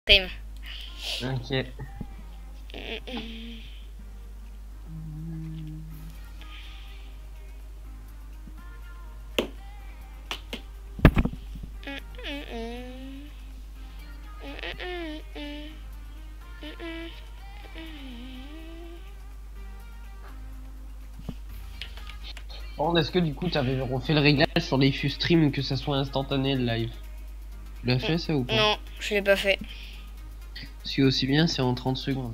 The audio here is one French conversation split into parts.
stream. Ok. Bon, est-ce que du coup t'avais refait le réglage sur les fûts stream que ça soit instantané le live? Tu l'as fait ça ou pas? Non, je l'ai pas fait. Parce que aussi bien c'est en 30 secondes.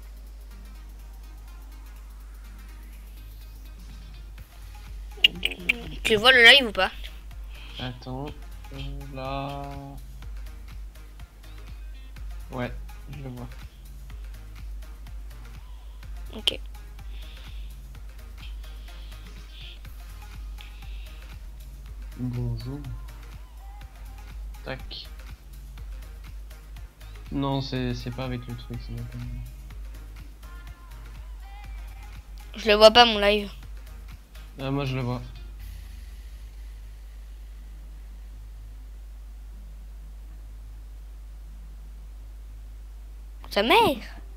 Tu vois le live ou pas? Attends, là... Ouais, je le vois. Ok. Bonjour. Tac. Non, c'est pas avec le truc, c'est pas... Je le vois pas mon live. Ah, moi je le vois. Sa mère.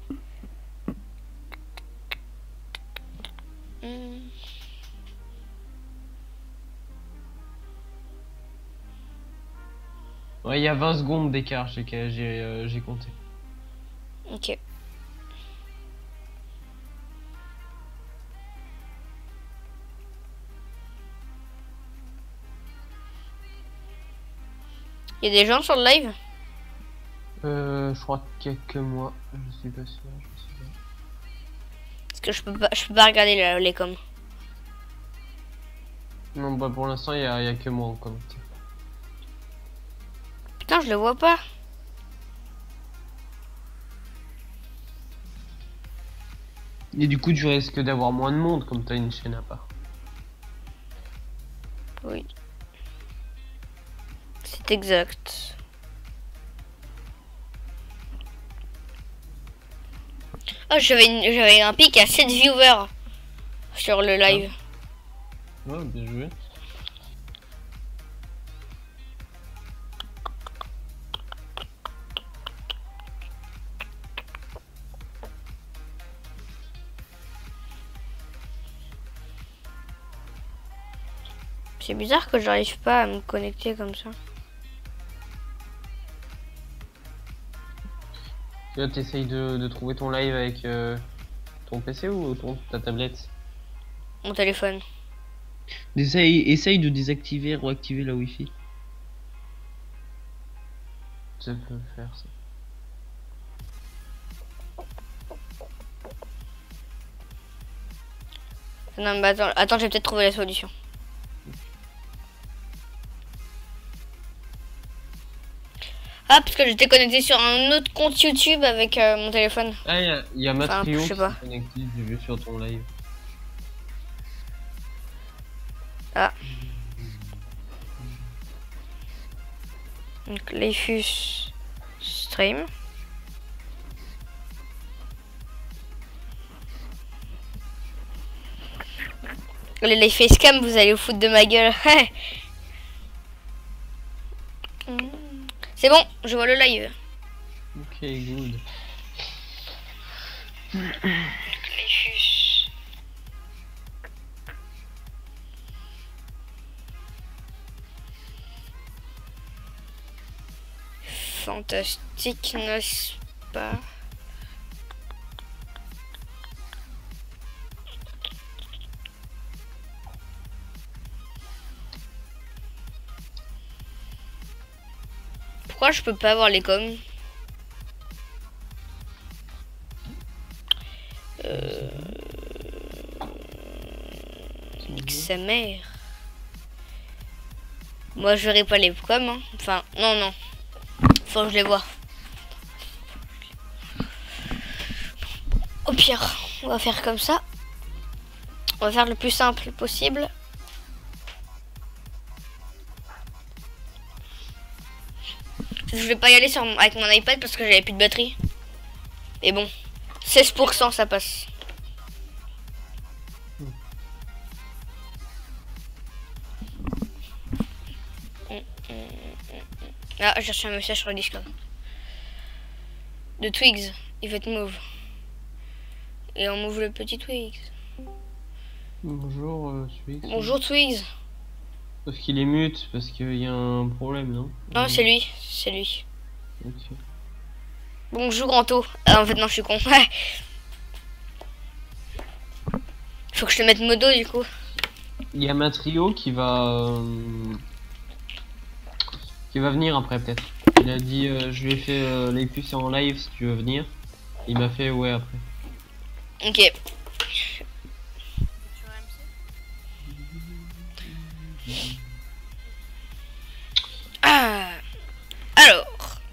Ouais, il y a 20 secondes d'écart, j'ai compté. Ok. Il y a des gens sur le live? Je crois qu'il y a que moi, je suis pas sûr, je sais pas. Parce que je peux pas regarder les coms. Non, bah pour l'instant, il y a que moi en commentaire. Putain, je le vois pas. Et du coup, tu risques d'avoir moins de monde comme t'as une chaîne à part. Oui. C'est exact. Oh, j'avais un pic à 7 viewers sur le live. Ouais, bien joué. C'est bizarre que j'arrive pas à me connecter comme ça. Là, t'essayes de trouver ton live avec ton PC ou ta tablette? Mon téléphone. Essaye de désactiver, réactiver la Wi-Fi. Ça peut faire ça. Non, mais attends, j'ai peut-être trouvé la solution. Ah, parce que j'étais connecté sur un autre compte YouTube avec mon téléphone. Ah, il y a Matrio je sais qui pas. s'est connecté, j'ai vu sur ton live. Ah. Donc, Leifus stream. Les facecam, vous allez vous foutre de ma gueule. C'est bon, je vois le live. Ok, good. Leifus. Fantastique, n'est-ce pas? Pourquoi je peux pas avoir les coms? Sa mère. Moi je verrai pas les coms. Hein. Enfin, non. Faut que je les vois. Au pire, on va faire comme ça. On va faire le plus simple possible. Je vais pas y aller avec mon iPad parce que j'avais plus de batterie. Mais bon, 16% ça passe. Ah, j'ai reçu un message sur le Discord. de Twigs. Il faut être move. Et on move le petit Twigs. Bonjour, Twix. Bonjour Twigs. Parce qu'il est mute, parce qu'il y a un problème, non? Non, c'est lui. C'est lui. Ok. Bonjour Anto. Ah, en fait, non, je suis con. Ouais. Faut que je te mette modo du coup. Il y a Matrio qui va venir après peut-être. Il a dit je lui ai fait les puces en live si tu veux venir. Il m'a fait ouais après. Ok. Ah. Alors.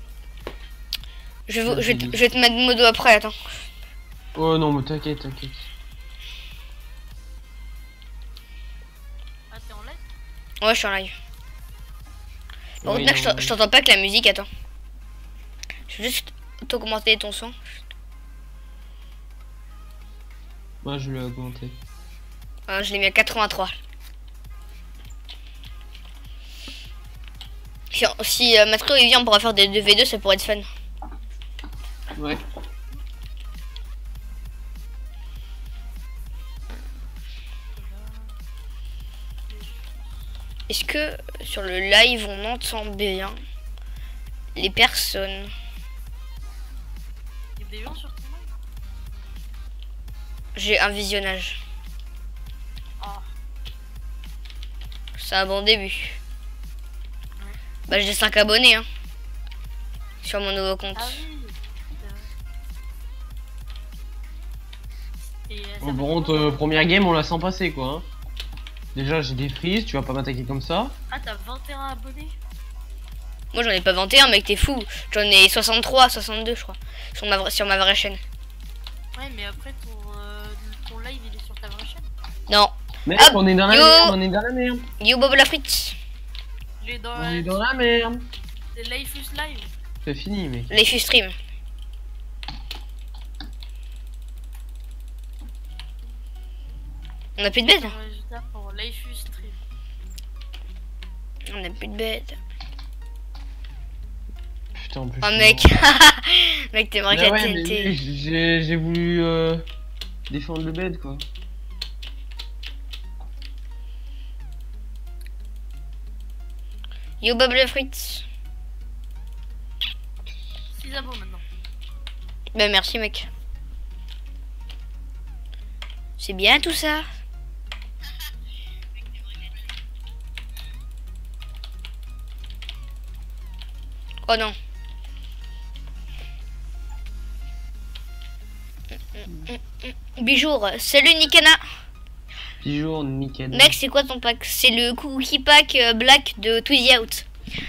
Je vais te mettre modo après, attends. Oh non mais t'inquiète, t'inquiète. Ah, t'es en live? Ouais, je suis en live. Par Ouais, contre, mec, non, je t'entends pas avec la musique, attends. Je vais juste augmenter ton son. Moi je l'ai augmenté. Je l'ai mis à 83. Si Matrio il vient, on pourra faire des 2v2, ça pourrait être fun. Ouais. Est-ce que sur le live on entend bien les personnes? Il y a des gens sur ton live? J'ai un visionnage. Ah, C'est un bon début. Bah j'ai 5 abonnés hein, sur mon nouveau compte. ah oui, c'est vrai. Et ça Bon, fait par contre, combien première game on la sent passer quoi. Hein. Déjà j'ai des frises, tu vas pas m'attaquer comme ça. Ah, t'as 21 abonnés? Moi j'en ai pas 21 mec, t'es fou. J'en ai 63, 62 je crois. Sur ma vraie chaîne. Ouais, mais après ton live il est sur ta vraie chaîne. Non. Mec, Hop, on est dans la yo. merde, on est dans la merde. Yo Bob la frite. Il est dans On est dans la merde. C'est Lifeus Live. C'est fini mec. Les fus stream. On a plus de bêtes. Résultat pour Lifeus Stream. On a plus de bêtes. Putain en plus. Oh je suis mec. mort. Mec t'es Ah marqué à ouais, mais TNT. j'ai voulu défendre le bed quoi. Yo Bob la frite. 6 abos maintenant. Bah merci mec. C'est bien tout ça. Oh non. Bijour. Salut Nikana. Toujours nickel. Mec c'est quoi ton pack? C'est le cookie pack black de Tweezy Out.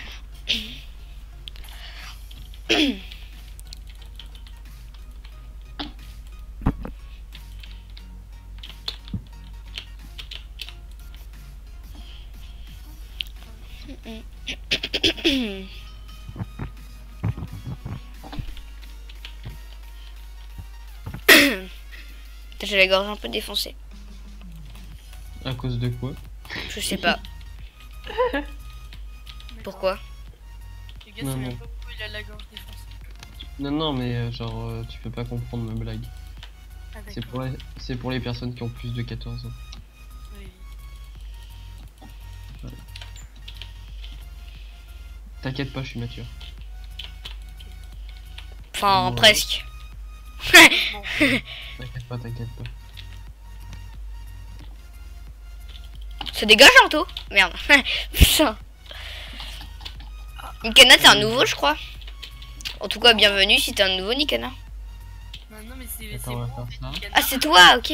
J'ai la gorge un peu défoncée. À cause de quoi? Je sais pas. Pourquoi? Le gars, Non, c'est non. même pas pourquoi il a la gorge défoncée. Non non mais genre tu peux pas comprendre ma blague. Ah, C'est d'accord. c'est pour les personnes qui ont plus de 14 ans. Oui. T'inquiète pas, je suis mature. Enfin Ouais. presque. Bon, T'inquiète pas, t'inquiète pas. Ça dégage Anto. Merde. Putain. Nikana t'es un nouveau je crois. En tout cas bienvenue si t'es un nouveau Nikana. non, mais c'est Attends, on va bon, faire en fait, ça. Nikana. Ah c'est toi, ok.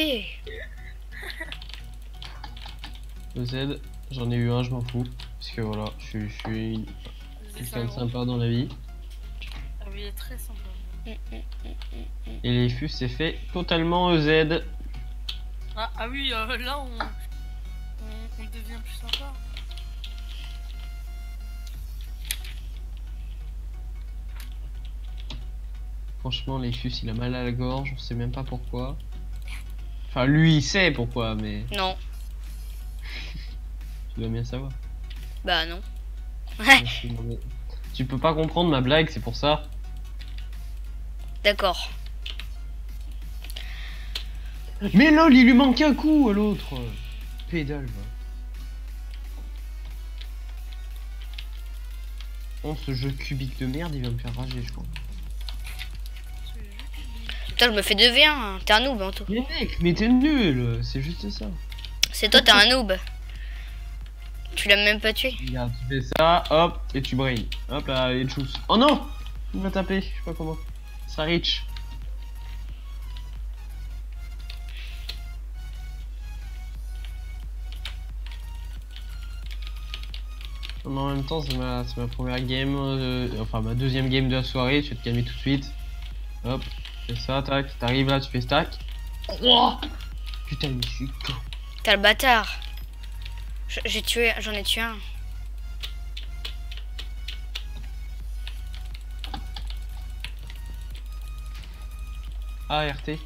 Le Z, j'en ai eu un, je m'en fous. Parce que voilà, je suis C'est quelqu'un de ça, sympa dans la vie. Ah oui, il est très sympa. Et les fus, c'est fait totalement EZ. Ah oui, là on devient plus sympa. Franchement, les fus, il a mal à la gorge, on sait même pas pourquoi. Enfin, lui, il sait pourquoi, mais Non. tu dois bien savoir. Bah non. Merci, non, mais tu peux pas comprendre ma blague, c'est pour ça. D'accord. Mais lol, il lui manque un coup à l'autre. Pédale, va. Oh, ce jeu cubique de merde, il va me faire rager, je crois. Putain, je me fais 2v1. Hein. T'es un noob, Anto. Mais mec, mais t'es nul, c'est juste ça. C'est toi, t'es un noob. Tu l'as même pas tué. Regarde, tu fais ça, hop, et tu brilles. Hop là, et tchous. Oh non! Il m'a tapé, je sais pas comment. Ça reach. Mais en même temps, c'est ma première game, enfin ma deuxième game de la soirée. Je vais te calmer tout de suite. Hop, tu fais ça, tac. T'arrives là, tu fais stack. Oh putain, mais je suis con. T'as le bâtard. J'en ai tué un. Ah, RT.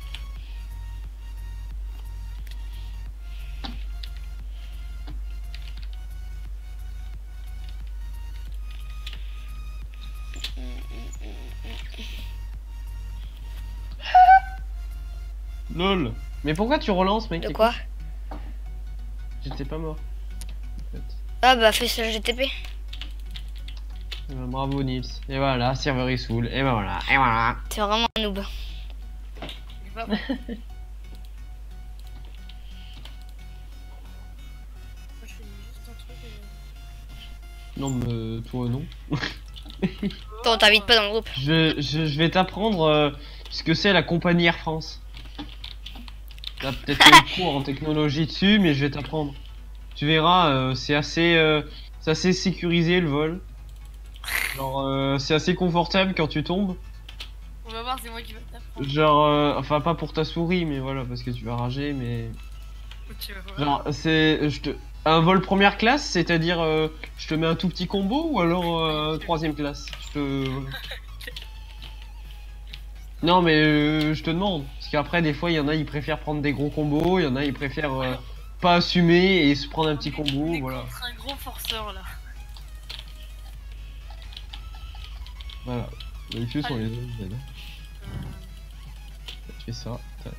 LOL. Mais pourquoi tu relances, mec? De quoi? J'étais pas mort. En fait. Ah bah fais ça GTP. Bravo Nils. Et voilà, serveur est saoul. Et ben voilà. Et voilà. T'es vraiment un noob. Il va- Moi, je fais juste un truc. Non, mais toi non. Toi, on t'invite pas dans le groupe. Je vais t'apprendre ce que c'est la compagnie Air France. T'as peut-être fait un cours en technologie dessus, mais je vais t'apprendre. Tu verras, c'est assez sécurisé le vol. Genre, c'est assez confortable quand tu tombes. On va voir, c'est moi qui vais t'apprendre. Genre, enfin pas pour ta souris, mais voilà, parce que tu vas rager, mais... Tu vas voir. Genre, un vol première classe, c'est-à-dire, je te mets un tout petit combo, ou alors troisième classe. Non, mais je te demande. Parce qu'après, des fois, il y en a, ils préfèrent prendre des gros combos, il y en a, ils préfèrent pas assumer et se prendre un petit combo, voilà. C'est un gros forceur là. Voilà. Les feux sont les autres. Tu fais ça, tac.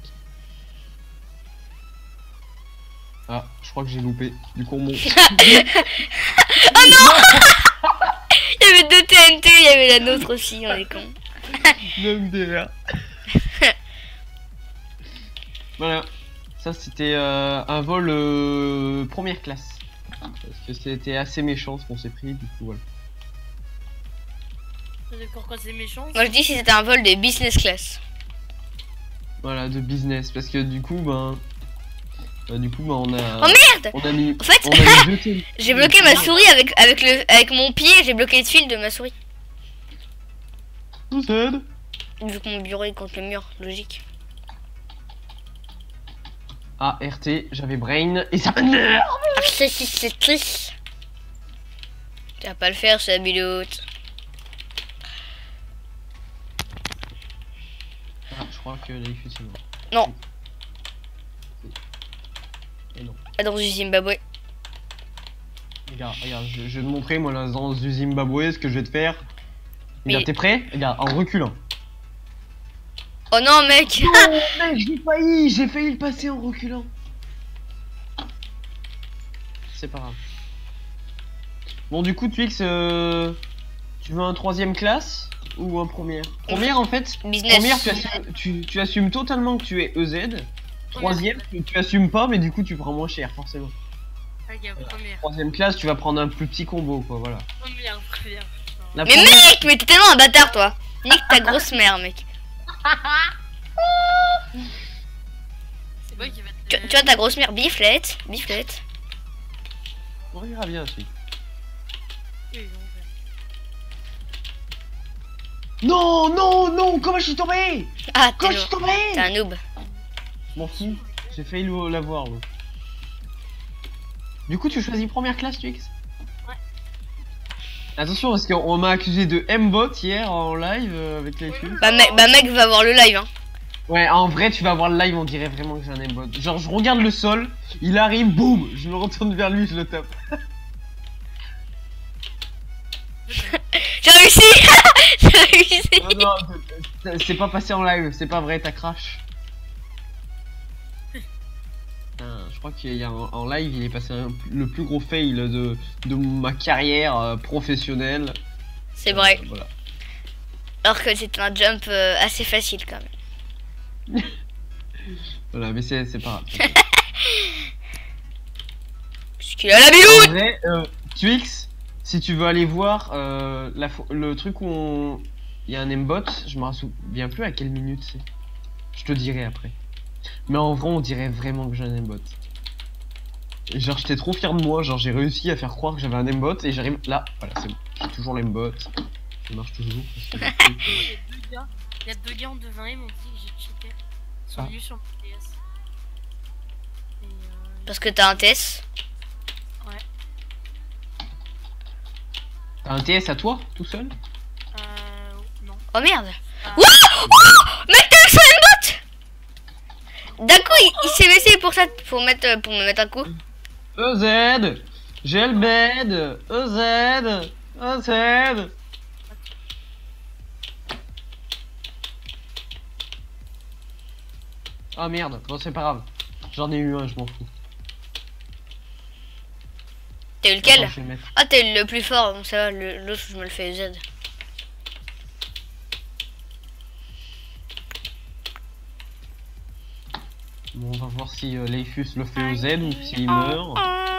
Ah, je crois que j'ai loupé du combo. Oh non. Il y avait 2 TNT, il y avait la nôtre aussi, on est con. MDR. Voilà. Ça, c'était un vol première classe. Parce que c'était assez méchant ce qu'on s'est pris, du coup, voilà. Pourquoi c'est méchant? Moi je dis si c'était un vol de business class. Voilà, de business. Parce que du coup, on a... Oh merde! On a mis... En fait, on a mis 2 TNT. j'ai bloqué ma souris avec mon pied, j'ai bloqué le fil de ma souris. Vous aide. Vu que mon bureau est contre le mur, logique. Ah, RT, j'avais brain et ça m'énerve. Ah, c'est triste. Tu vas pas le faire, c'est la biloute. Ah, je crois que l'IF c'est mort. Non. Et non. Ah, dans du Zimbabwe. Regarde, je vais te montrer moi là dans du Zimbabwe ce que je vais te faire. Regarde, Mais- t'es prêt? Regarde, en reculant. Oh non, mec! Oh mec, j'ai failli le passer en reculant. C'est pas grave. Bon, du coup, Twix, tu veux un troisième classe ou un première? Première, en fait, Business. première, tu assumes totalement que tu es EZ. Troisième, tu assumes pas, mais du coup, tu prends moins cher, forcément. Ah, il y a première. Troisième classe, tu vas prendre un plus petit combo, quoi, voilà. Première. La Mais première- mec, mais t'es tellement un bâtard, toi! Nique ta grosse mère, mec. C'est moi qui vais Tu vois ta grosse mère, biflette. On verra bien, celui. Non, non, non, comment je suis tombé? Ah, Comment je suis tombé? t'es un noob. M'en fous, j'ai failli l'avoir. Du coup, tu choisis première classe, Twix? Ouais. Attention, parce qu'on m'a accusé de M-bot hier en live avec les filles. Bah mec va voir le live, hein. Ouais, en vrai, tu vas voir le live, on dirait vraiment que j'ai un M-bot. Genre, je regarde le sol, il arrive, boum, je me retourne vers lui, je le tape. J'ai réussi! J'ai réussi! Non, non, C'est pas passé en live, c'est pas vrai, t'as crash. Putain, je crois qu'il y a en live, il est passé le plus gros fail de ma carrière professionnelle. C'est vrai. Voilà. Alors que c'est un jump assez facile quand même. Voilà, mais c'est pas grave. Puisqu'il a la En biloute. vrai, Twix, si tu veux aller voir le truc où il y a un aimbot, je me souviens plus à quelle minute c'est. Je te dirai après. Mais en vrai, on dirait vraiment que j'ai un aimbot. Genre, j'étais trop fier de moi, genre j'ai réussi à faire croire que j'avais un aimbot et j'arrive là, voilà, c'est bon. J'ai toujours l'aimbot. Ça marche toujours. Parce que Il y a deux gars en 2-20 ils m'ont dit que j'ai cheaté. Ils sont Ah. venus sur mon TS. Et Parce que t'as un TS. T'as un TS à toi, tout seul? non. Oh merde. Ah. Mec, t'as sur aimbot. D'un coup, il s'est laissé pour ça, pour me mettre un coup. EZ, j'ai le bed, EZ, EZ. Ah merde, bon c'est pas grave. J'en ai eu un, je m'en fous. T'as eu lequel? Attends, je vais mettre. Ah, t'as eu le plus fort, donc ça va, l'autre je me le fais Z. Bon, on va voir si Leifus le fait au Z ou s'il meurt.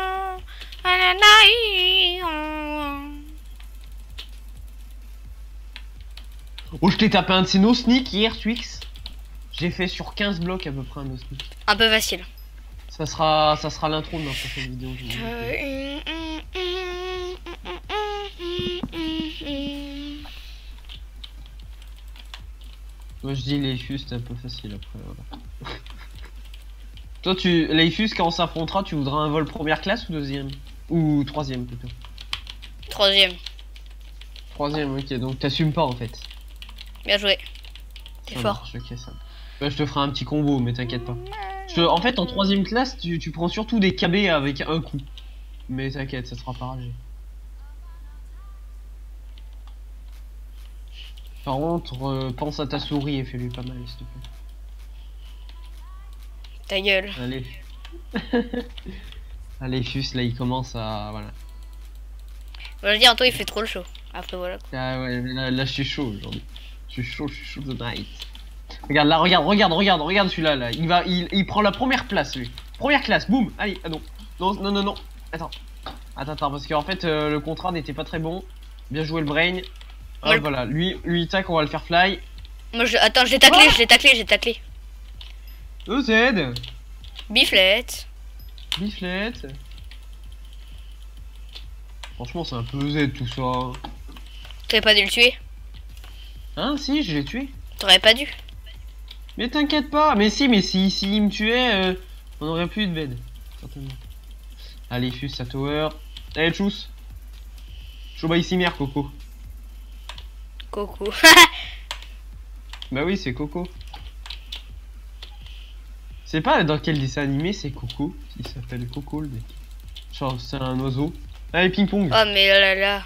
Oh, je t'ai tapé un de ces no sneak hier, Twix. J'ai fait sur 15 blocs à peu près un no sneak. Un peu facile. Ça sera l'intro de ma prochaine vidéo. Moi je dis Leifus, c'est un peu facile après. Voilà. Toi, Leifus, quand on s'affrontera, tu voudras un vol première classe ou deuxième? Ou troisième plutôt? Troisième. Troisième, ok, donc t'assumes pas en fait. Bien joué. T'es Ça fort. marche, ok, ça. Bah, je te ferai un petit combo, mais t'inquiète pas. En fait, en troisième classe, tu prends surtout des KB avec un coup. Mais t'inquiète, ça sera pas ragé. Par contre, pense à ta souris et fais-lui pas mal, s'il te plaît. Ta gueule. Allez. Allez, Fus, là, il commence à... Voilà. Je veux dire, toi, il fait trop le chaud. Après, voilà. Ah ouais, mais là, je suis chaud aujourd'hui. Je suis chaud the night. Regarde là, regarde celui-là, là. Il prend la première place, lui. Première classe, boum. Allez, ah non. Non. Attends, parce qu'en fait, le contrat n'était pas très bon. Bien joué le brain. Ah, Ouais. voilà, lui, tac, on va le faire fly. Moi, attends, j'ai taclé, j'ai taclé. EZ, Biflette. Biflette. Franchement, c'est un peu EZ tout ça. T'aurais pas dû le tuer. Hein, si, je l'ai tué. T'aurais pas dû. Mais t'inquiète pas, mais si il me tuait, on aurait plus de bed. Certainement. Allez, Fus, à tower. Allez, tchuss. Choba ici, mère, Coco. Coco. Bah oui, c'est Coco. C'est pas dans quel dessin animé c'est Coco. Il s'appelle Coco, le mec. Genre, c'est un oiseau. Allez, ping-pong. Oh, mais là là.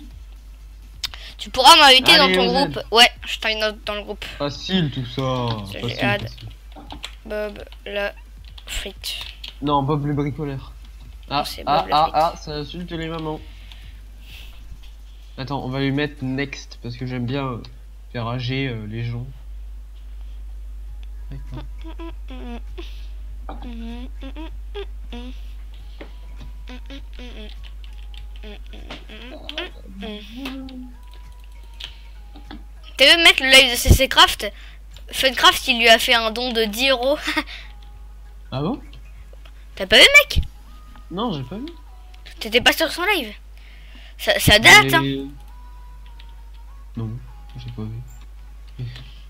Tu pourras m'inviter dans Allez, ton OZ. groupe. Ouais, je t'invite dans le groupe. Facile tout ça. J'ai Facile, hâte. facile. Bob la frite. Non, Bob le bricoleur. Ah, c'est Bob le fric. ça insulte les mamans. Attends, on va lui mettre next parce que j'aime bien faire rager les gens. D'accord. T'as vu mettre le live de CC Craft? Funcraft, il lui a fait un don de 10 euros. Ah bon? T'as pas vu, mec? Non, j'ai pas vu. T'étais pas sur son live? Ça date, hein? Mais- Non, j'ai pas vu.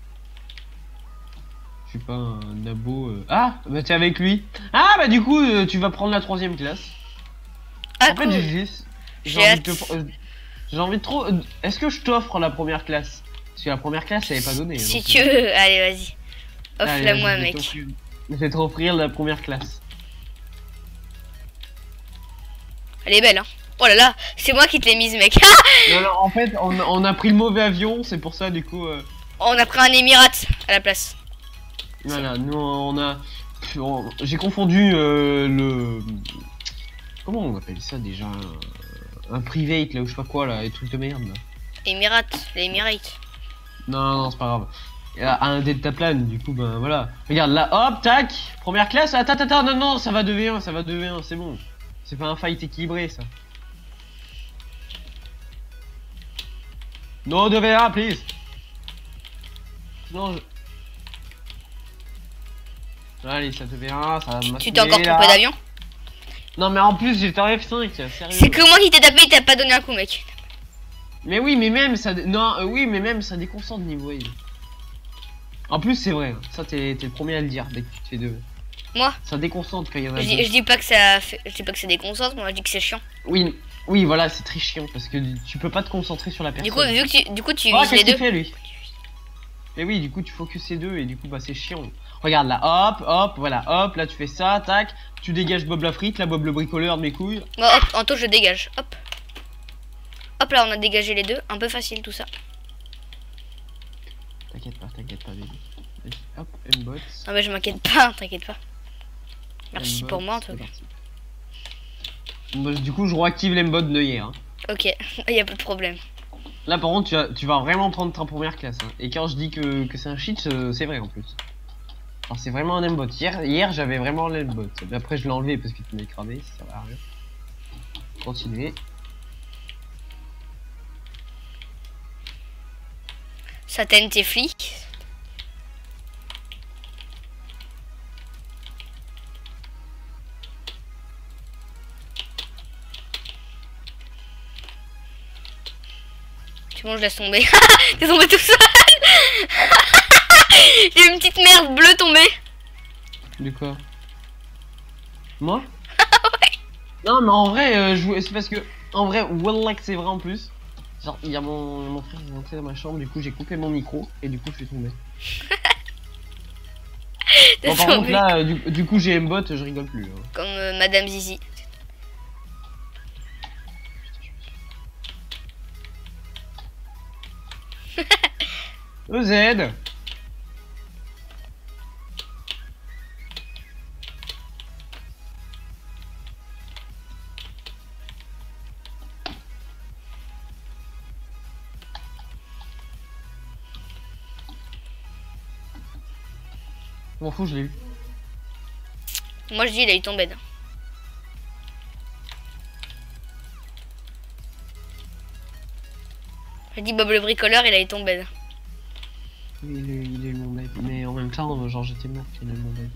Je suis pas un abo. Ah, bah t'es avec lui. Ah, bah du coup, tu vas prendre la 3ème classe. Ah, En fait, cool. j'ai envie j'ai envie de trop. Est-ce que je t'offre la première classe? Parce que la première classe, elle est pas donnée. Si donc, tu veux, allez, vas-y. allez, Offre-la-moi, je vais mec. je vais te offrir la première classe. Elle est belle, hein. Oh là là, c'est moi qui te l'ai mise, mec. Non, en fait, on a pris le mauvais avion, c'est pour ça, du coup, On a pris un Émirat à la place. Voilà, nous on a... J'ai confondu le... Comment on appelle ça déjà? Un private là ou je sais pas quoi là, les trucs de merde là. Émirat, les Emirates. Non, c'est pas grave. Un deltaplane, du coup, ben voilà. Regarde là, hop, tac, première classe. Attends, non, ça va 2v1, ça va 2v1, c'est bon. C'est pas un fight équilibré ça. Non, 2v1, please. Sinon, allez, ça 2v1, ça va Tu t'es encore trompé d'avion? Non, mais en plus, j'étais en F5, sérieux. C'est que moi qui t'ai tapé, il t'a pas donné un coup, mec. Mais oui, mais même ça... Non, oui, mais même ça déconcentre niveau wave. En plus, c'est vrai, ça t'es le premier à le dire dès que tu te fais deux. Moi? Ça déconcentre quand il y en a deux. Je dis pas que ça fait... Je dis pas que ça déconcentre, moi je dis que c'est chiant. Oui, oui, voilà, c'est très chiant parce que tu peux pas te concentrer sur la personne. Du coup, vu que du coup, tu Oh, vises les qu'est-ce qu'il deux. fait lui? Et oui, du coup, tu focuses ces deux et du coup, bah c'est chiant. Regarde là, hop, voilà, hop, là tu fais ça, tac, tu dégages Bob la frite, là Bob le bricoleur de mes couilles. Bon, hop, Anto, je dégage. Hop. Hop là, on a dégagé les deux. Un peu facile tout ça. T'inquiète pas, baby. Vas-y, hop, M-bot. Non, mais je m'inquiète pas, t'inquiète pas. Merci M-bot, pour moi en c'est tout cas. parti. Bon, du coup, je réactive l'M-bot de hier. Hein. Ok, y a pas de problème. Là, par contre, tu vas vraiment prendre ta première classe. Hein. Et quand je dis que c'est un cheat, c'est vrai en plus. Alors, c'est vraiment un M-bot. Hier j'avais vraiment l'M-bot. Mais après, je l'ai enlevé parce que tu m'as cramé, ça va à rien. Continuez. Ça t'aime tes flics. C'est bon, je laisse tomber. T'es tombé tout seul. J'ai une petite merde bleue tombée. De quoi? Moi? Ouais. Non, mais en vrai, c'est parce que en vrai, wallah que c'est vrai en plus. Genre, il y a mon frère qui est rentré dans ma chambre, du coup j'ai coupé mon micro et du coup je suis tombé. Bon, par contre là, du coup j'ai M-bot, je rigole plus. Hein. Comme Madame Zizi. EZ. Je m'en fous, je l'ai eu. Moi je dis il a eu ton bed. Je dis Bob le bricoleur, il a eu ton bed. Il est mon bed. Mais en même temps, genre j'étais mort qu'il est mon bed.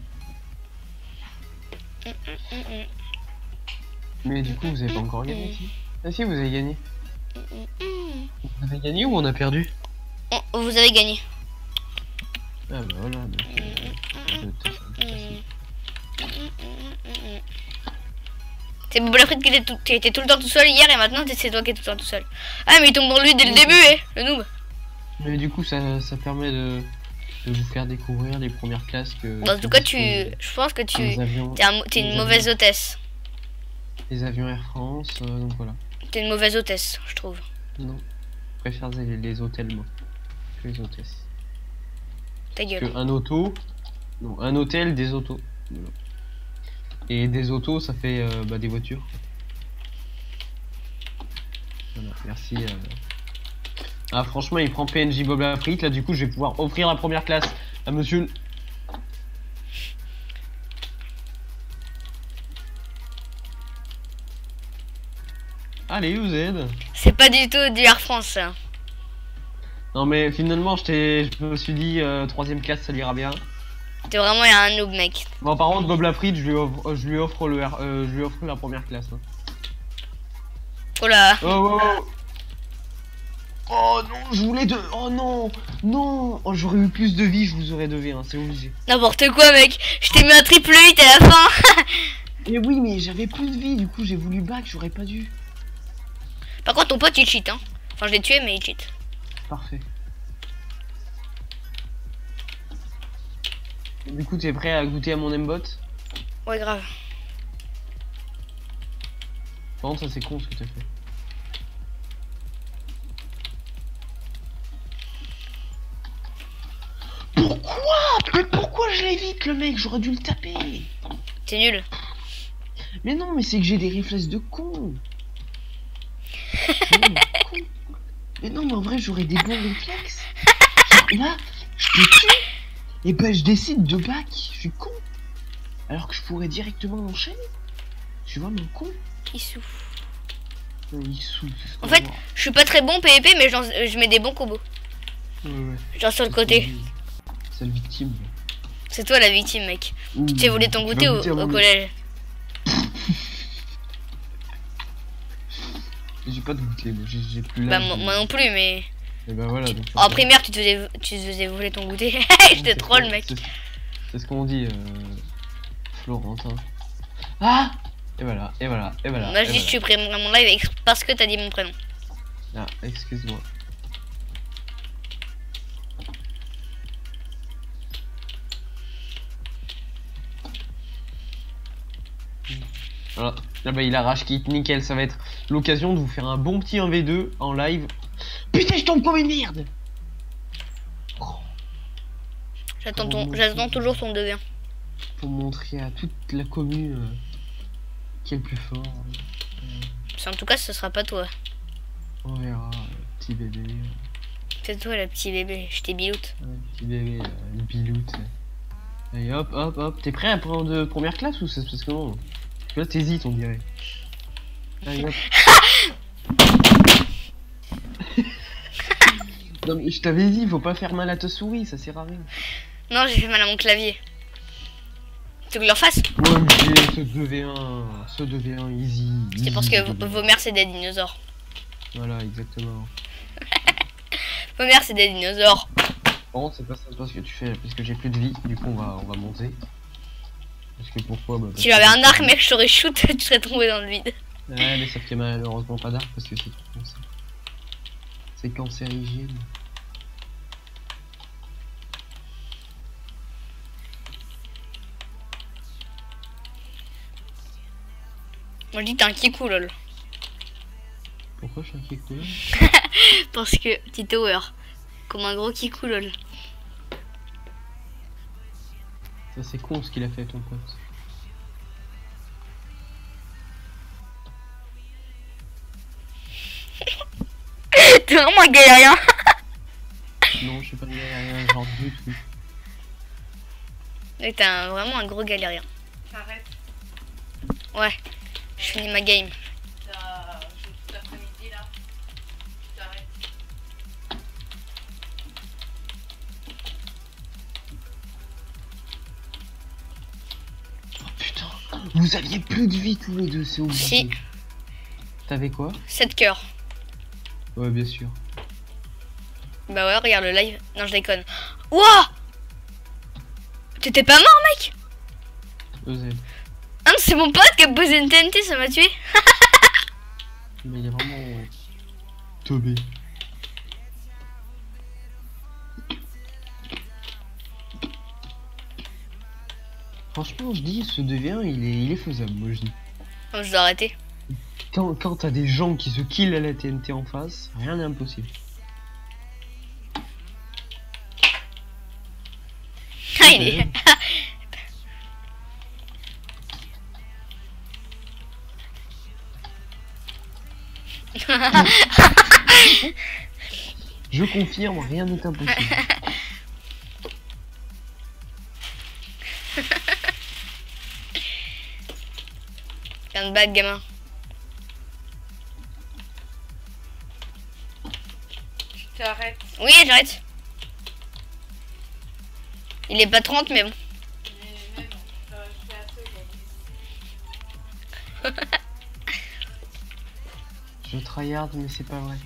Mais du coup, vous avez pas encore gagné ici? Ah si, vous avez gagné. Vous avez gagné ou on a perdu? Vous avez gagné. Ah bah voilà. C'est Bob la frite qui était tout le temps tout seul hier et maintenant c'est toi qui es tout le temps tout seul. Ah mais il tombe dans lui dès le début, le noob. Mais du coup, ça permet de vous faire découvrir les premières classes que... En tout cas, je pense que t'es une mauvaise hôtesse. Les avions Air France, donc voilà. T'es une mauvaise hôtesse, je trouve. Non, je préfère les hôtels, moi, que les hôtesses. Ta gueule. Que un auto, non, un hôtel, des autos. Voilà. Et des autos, ça fait des voitures. Voilà, merci. Ah, franchement, il prend PNJ Bob la frite. Là, du coup, je vais pouvoir offrir la première classe à monsieur. Allez, vous aide. C'est pas du tout du Air France, ça. Non, mais finalement, je me suis dit, troisième classe, ça ira bien. T'es vraiment un noob, mec. Bon, par contre, Bob la frite, je lui offre la première classe. Hein. Oh là. Oh non, je voulais deux. Oh non, non. Oh, j'aurais eu plus de vie, je vous aurais devé, hein, c'est obligé. N'importe quoi, mec. Je t'ai mis un triple 8 à la fin. Mais oui, mais j'avais plus de vie, du coup j'ai voulu back, j'aurais pas dû. Par contre, ton pote il cheat, hein. Enfin, je l'ai tué, mais il cheat. Parfait. Du coup, t'es prêt à goûter à mon M-bot? Ouais, grave. Par contre, ça c'est con ce que t'as fait. pourquoi? Mais pourquoi je l'évite le mec? J'aurais dû le taper. T'es nul. Mais non, mais c'est que j'ai des réflexes de con. Con. Mais non, mais en vrai, j'aurais des bons réflexes. Et là, je te tue. Et ben, je décide de back. Je suis con. Alors que je pourrais directement enchaîner. Tu vois, mon con. Il souffle. Il souffle. En fait, je suis pas très bon PvP, mais je mets des bons combos. Ouais. Genre sur le côté. C'est le victime. C'est toi la victime, mec. Ouh, Tu t'es volé ton goûter au collège. J'ai pas de goûter, mais j'ai plus Bah, l'âge. moi non plus, mais. Et bah voilà. Donc, En primaire, tu te faisais voler ton goûter. J'étais troll, mec. C'est ce qu'on dit, Florentin. Ah! Et voilà, et voilà, et voilà. Moi, je dis que tu supprimeras mon live parce que t'as dit mon prénom. Ah, excuse-moi. Voilà. Là bah il arrache kit, nickel, ça va être l'occasion de vous faire un bon petit 1v2 en live. Putain je tombe comme une merde. J'attends toujours ton 2v1. Pour montrer à toute la commune qui est le plus fort. En tout cas, ce sera pas toi. On verra, petit bébé. C'est toi, le petit bébé. Je t'ai biloute. Petit bébé, le biloute. Allez hop, hop, hop. T'es prêt à prendre de première classe ou ça se passe comment? Là t'hésites on dirait. Allez hop. Non mais je t'avais dit, faut pas faire mal à ta souris, ça sert à rien. Non, j'ai fait mal à mon clavier. Tu veux que je le refasse? Ouais mais ce 2v1 easy. C'est parce que vos mères c'est des dinosaures. Voilà, exactement. Vos mères c'est des dinosaures. Bon, c'est pas ça parce que tu fais, parce que j'ai plus de vie, du coup on va monter. Parce que pourquoi bah, Si j'avais un arc, mec, je t'aurais shoot, tu serais tombé dans le vide. Ouais, mais sauf qu'il y a malheureusement pas d'arc parce que c'est trop cancer. C'est cancérigène. Moi je dis t'es un kikou lol. Pourquoi je suis un kikou? Parce que petit tower. Comme un gros kikou lol. Ça c'est con ce qu'il a fait à ton pote. T'es vraiment un galérien. Non, je suis pas galérien, genre du tout. Et t'es vraiment un gros galérien. T'arrêtes. Ouais, je finis ma game. T'as joué toute l'après-midi là. T'arrêtes. Oh putain, vous aviez plus de vie tous les deux, c'est obligé. Si, T'avais quoi? 7 cœurs. Ouais, bien sûr. Bah ouais, regarde le live. Non, je déconne. Wouah! T'étais pas mort, mec? Osez. Ah non, c'est mon pote qui a posé une TNT, ça m'a tué. Mais il est vraiment teubé. Franchement, je dis, ce 2v1, il est faisable, moi je dis. Non, je dois arrêter. Quand t'as des gens qui se killent à la TNT en face, rien n'est impossible. Ah, il est... Je confirme, rien n'est impossible. Viens de battre, gamin. T'arrêtes. Oui, j'arrête. Il est pas 30, mais bon. Mais même, je fais un peu gagner. Je tryhard, mais c'est pas vrai.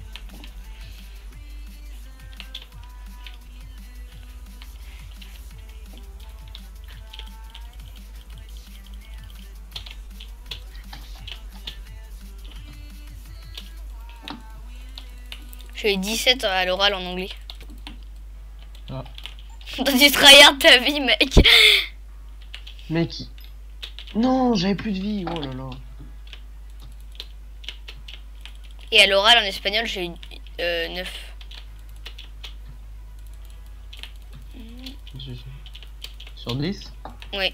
J'ai eu 17 à l'oral en anglais. Ah. T'as dû tryhard ta vie, mec. Mec, non, j'avais plus de vie, oh là là. Et à l'oral en espagnol, j'ai eu 9. GG. Sur 10? Oui.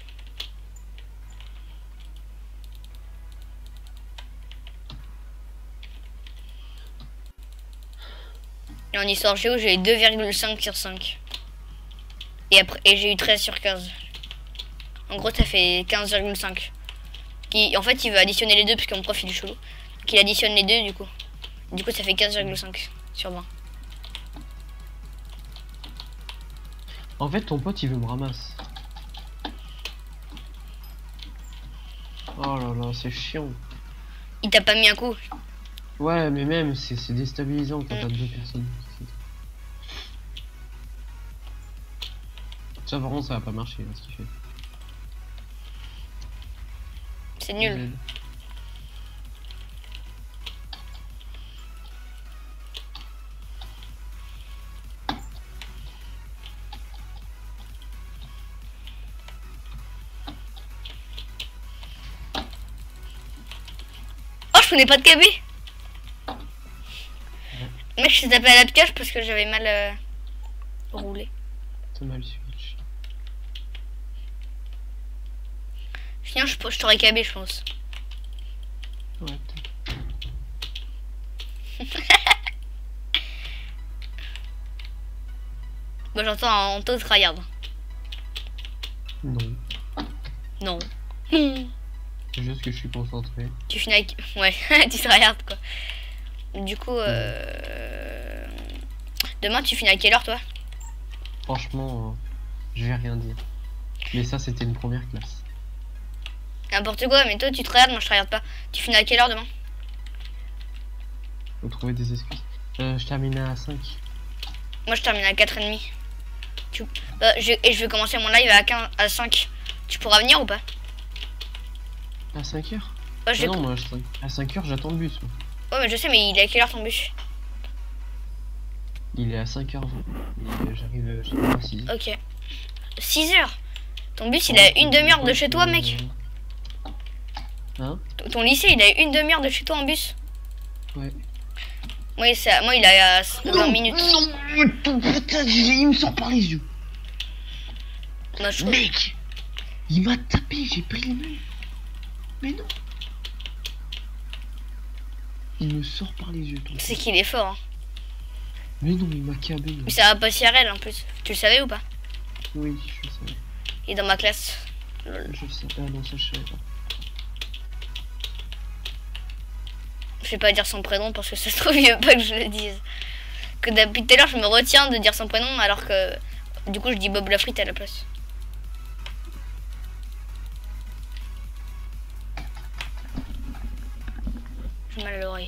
Et en histoire géo, j'ai eu 2,5 sur 5. Et après, et j'ai eu 13 sur 15. En gros, ça fait 15,5. En fait, il veut additionner les deux parce que mon prof il est chelou. Donc il additionne les deux du coup. Du coup, ça fait 15,5 sur 20. En fait, ton pote il veut me ramasser. Oh là là, c'est chiant. Il t'a pas mis un coup. Ouais, mais même, c'est déstabilisant quand t'as deux personnes. Ça, par contre, ça va pas marcher, là, ce qu'il fait. C'est nul. Oh, je connais pas de KB. Mec, je t'ai tapé à la pioche parce que j'avais mal roulé. T'as mal switch. Sinon, je t'aurais KB, je pense. Ouais, Moi, j'entends en taux de tryhard. non. Non. C'est juste que je suis concentré. Tu finis avec... Ouais, tu tryhard, quoi. Du coup, demain, tu finis à quelle heure, toi? Franchement, je vais rien dire. Mais ça, c'était une première classe. N'importe quoi, mais toi, tu tryhard, moi, je tryhard pas. Tu finis à quelle heure, demain? Faut trouver des excuses. Je terminais à 5. Moi, je termine à 4h30. Et je vais commencer mon live à 5. Tu pourras venir ou pas? À 5 heures? Ouais, Ah non, moi, à 5 heures, j'attends le bus. Moi. Ouais, mais je sais, mais il est à quelle heure ton bus? Il est à 5h20. J'arrive à 6h. Ok. 6h? Ton bus, il est à une demi-heure de chez toi, mec? Hein? Ton lycée, il est à une demi-heure de chez toi en bus? Ouais. Moi, il est à 20 minutes. Non, putain, il me sort par les yeux. Moi, je trouve... Mec, il m'a tapé, j'ai pris le mur. Mais non. Il me sort par les yeux. C'est qu'il est fort, hein. Mais non, il m'a câblé. Mais ça va pas si RL en plus. Tu le savais ou pas? Oui, je sais. Il est dans ma classe. Je sais. Ah non, ça je savais pas. Je vais pas dire son prénom parce que ça se trouve, il veut pas que je le dise. Que depuis tout à l'heure, je me retiens de dire son prénom alors que du coup, je dis Bob Lafrite à la place. J'ai mal à l'oreille.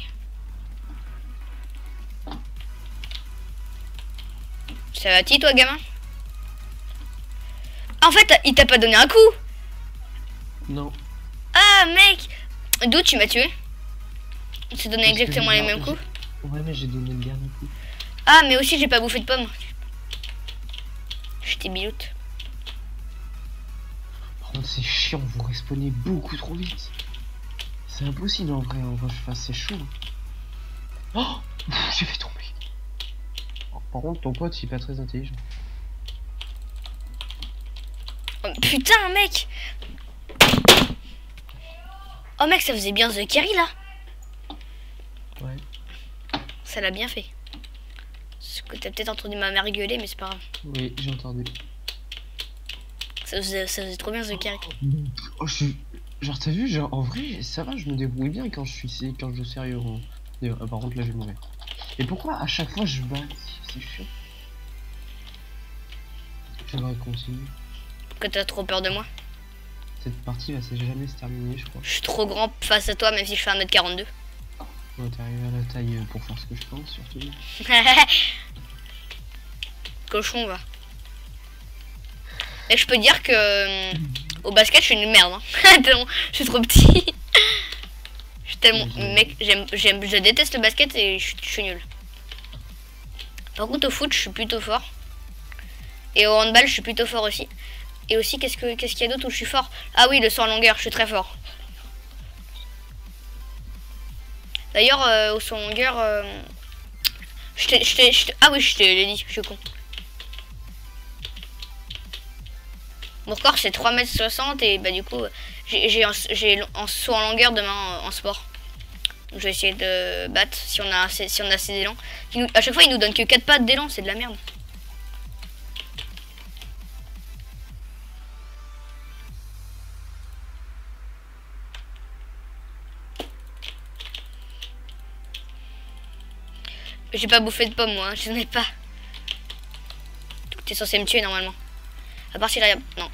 Ça va-t-il, toi, gamin? En fait, il t'a pas donné un coup. Non. Ah, mec! D'où tu m'as tué? On s'est donné Parce que exactement j'ai les mêmes coups. Ouais, mais j'ai donné le dernier coup. Ah, mais aussi, j'ai pas bouffé de pommes. J'étais biloute. Par contre, c'est chiant, vous respawnez beaucoup trop vite. C'est impossible en vrai, je fasse, c'est chaud. Oh, j'ai fait tomber. Par contre, ton pote, il est pas très intelligent. Oh, putain, mec! Oh, mec, ça faisait bien The Carry là. Ouais. Ça l'a bien fait. Parce que t'as peut-être entendu ma mère gueuler, mais c'est pas grave. Oui, j'ai entendu. Ça faisait trop bien The Carry. Oh, genre, t'as vu, genre, en vrai, ça va, je me débrouille bien quand je joue sérieux. Par contre, là, je vais mourir. Et pourquoi à chaque fois je bats? C'est chiant. J'aimerais continuer. Que t'as trop peur de moi. Cette partie va jamais se terminer, je crois. Je suis trop grand face à toi, même si je fais 1m42. Ouais, t'es arrivé à la taille pour faire ce que je pense, surtout. Cochon, va. Et je peux dire que au basket, je suis une merde. Hein. Tellement, je suis trop petit. Je suis tellement... Mec, je déteste le basket et je suis nul. Par contre, au foot, je suis plutôt fort. Et au handball, je suis plutôt fort aussi. Et aussi, qu'est-ce qu'il y a d'autre où je suis fort? Ah oui, le saut en longueur, je suis très fort. D'ailleurs, au saut en longueur... ah oui, je te l'ai dit, je suis con. Mon record c'est 3,60 m et bah du coup j'ai en saut en longueur demain en sport. Donc, je vais essayer de battre si on a assez d'élan. À chaque fois il nous donne que 4 pattes d'élan, c'est de la merde. J'ai pas bouffé de pommes moi, je n'en ai pas. T'es censé me tuer normalement. À part s'il a... Non.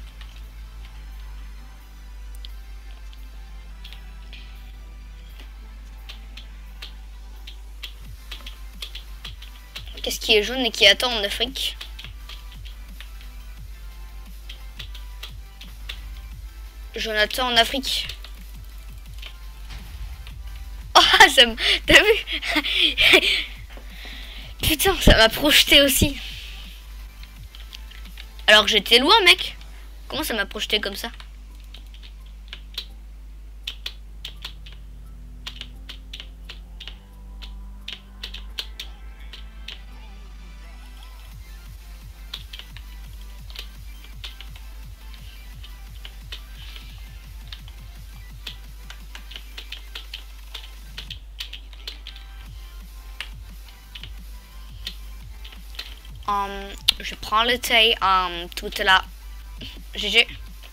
Qu'est-ce qui est jaune et qui attend en Afrique? Jonathan en Afrique. Oh, ça me... T'as vu? Putain, ça m'a projeté aussi. Alors que j'étais loin, mec. Comment ça m'a projeté comme ça? Je prends le thé tout là. GG.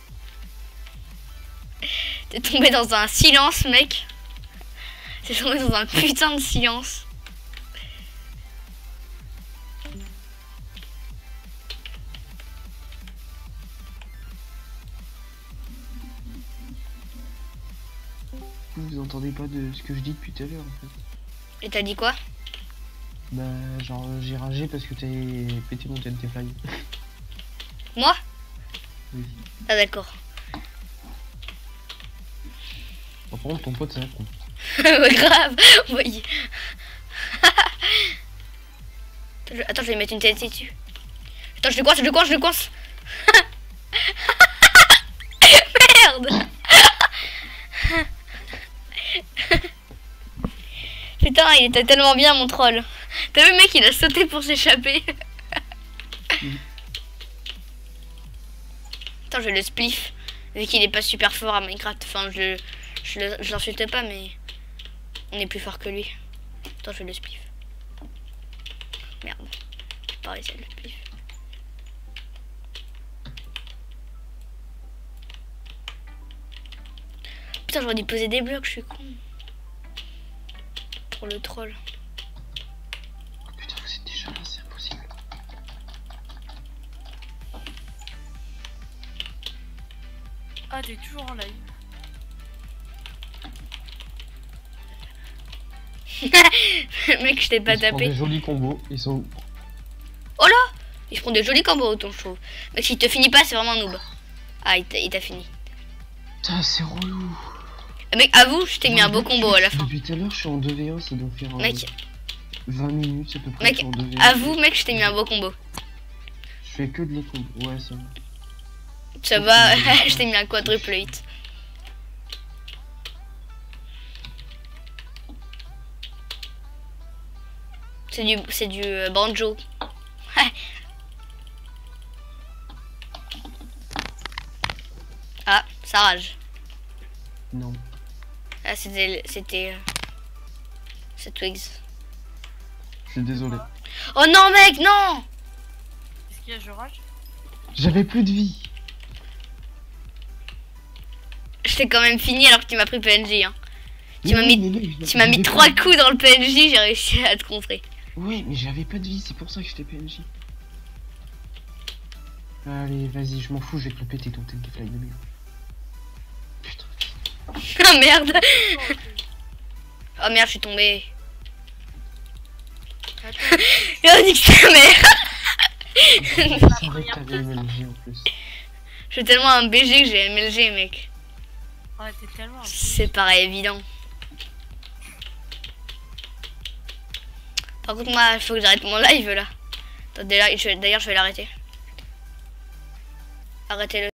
T'es tombé dans un silence, mec. T'es tombé dans un putain de silence. Vous entendez pas de ce que je dis depuis tout à l'heure en fait. Et t'as dit quoi? Bah genre j'ai ragé parce que t'as pété mon TNT Fly. Moi? Oui. Ah d'accord. Bon, par contre ton pote c'est un con. Grave. Oui. Attends, je vais mettre une TNT dessus. Attends, je le coince. Merde. Putain, il était tellement bien mon troll. T'as vu, mec, il a sauté pour s'échapper. Attends, je vais le spliff. Vu qu'il est pas super fort à Minecraft. Enfin, je l'insulte pas, mais on est plus fort que lui. Attends, je vais le spliff. Merde. Pareil, c'est le spliff. Putain, j'aurais dû poser des blocs, je suis con. Pour le troll. Putain, vous êtes déjà là, c'est impossible. Ah, t'es toujours en live. Mec, je t'ai pas Ils se font tapé. des jolis combos, ils sont... Oh là! Ils se font des jolis combos, autant je trouve. Mec, s'il te finit pas, c'est vraiment un noob. Ah, il t'a fini. Putain, c'est relou. Mec, avoue, je t'ai mis un beau combo à la fin. Depuis tout à l'heure, je suis en 2v1, ça doit faire Mec, 20 minutes à peu près. mec, je suis en 2v1. avoue, mec, je t'ai mis un beau combo. Je fais que de les combos, ouais, ça va. Ça va, je t'ai mis un quadruple hit. C'est du banjo. Ah, ça rage. Non. Ah, c'était c'est Twigs. Je suis désolé. Oh non, mec, non! Qu'est-ce qu'il y a, je rage? J'avais plus de vie. Je t'ai quand même fini alors que tu m'as pris PNJ, hein. Tu m'as Mais mis, non, mais tu m'as mis j'avais 3 pas de coups dans le PNJ, j'ai réussi à te contrer. vie. Ouais, mais j'avais pas de vie, c'est pour ça que j'étais PNJ. Allez, vas-y, je m'en fous, je vais te le péter ton TNT Fly de merde. Putain. Ah merde! Oh merde, je suis tombé. Attends, Oh, nique ta mère! C'est vrai que t'avais MLG en plus. Je suis tellement un BG que j'ai MLG, mec. ouais, t'es tellement... C'est pareil, évident. Par contre, moi, il faut que j'arrête mon live là. Attendez, là, d'ailleurs, je vais l'arrêter. Arrêtez-le.